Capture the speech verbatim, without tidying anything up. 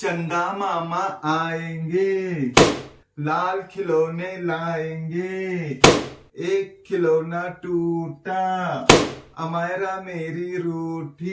चंदा मामा आएंगे, लाल खिलौने लाएंगे, एक खिलौना टूटा, अमायरा मेरी रूठी।